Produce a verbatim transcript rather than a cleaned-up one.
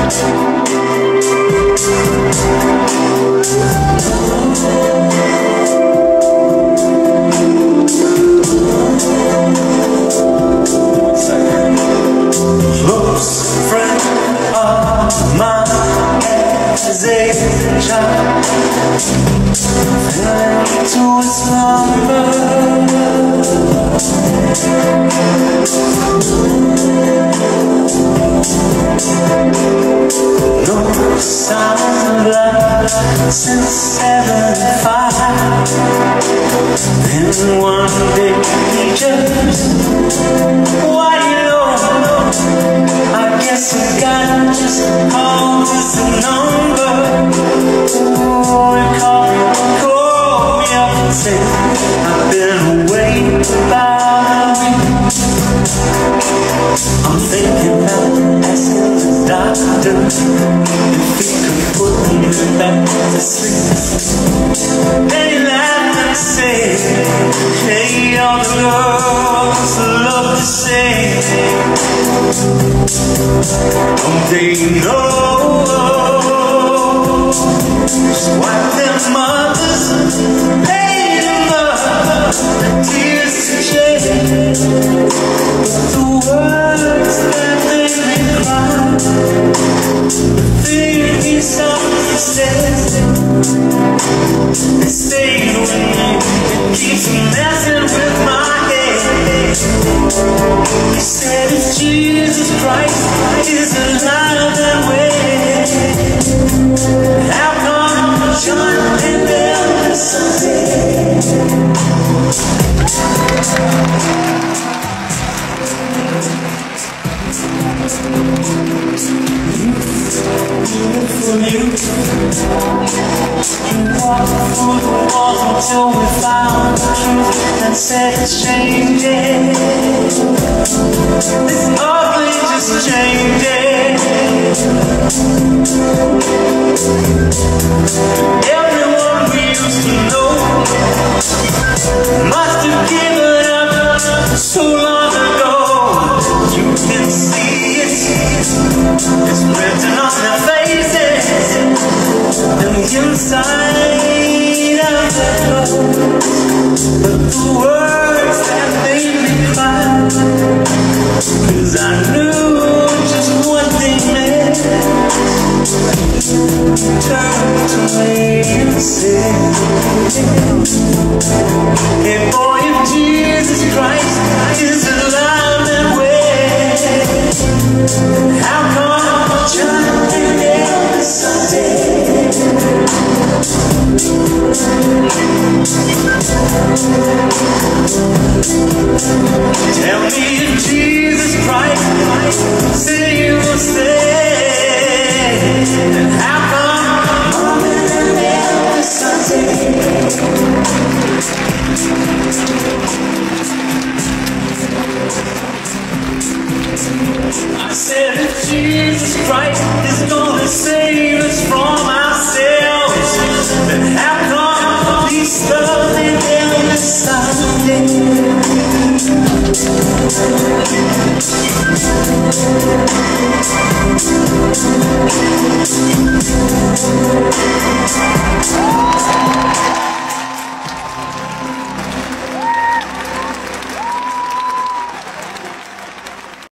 To its slumber, no sound of love since seventy-five. Then one day he just, why you know, I guess I got just called this a number. Oh, he called me, called me up and said, I've been away about a week. I'm thinking about asking the doctor if he could put me back to sleep. Then he laughed and said, hey, all the girls love to say, don't they know just what their mothers paid them the tears to shed, but the words that made me cry, the things he softly said, they stayed with me. It keeps messing with my head. He said if Jesus Christ is alive and well, how come John and Elvis are dead? Beautiful you, you walked through the walls until we found the truth and said it's changing. It's ugly just changing. Everyone we used to know must have given up so long ago. You can see it, it's written on their faces, and the inside of their clothes. But the words that made me cry, 'cause I knew just what they meant, turned to me and said, hey boy, if Jesus Christ is alive and well, how come John and Elvis are dead? Tell me if Jesus Christ said he will stay, and how come Mom and Elvis are dead? I said if Jesus Christ is gonna save us from ourselves, then how come these stuff and Elvis are dead?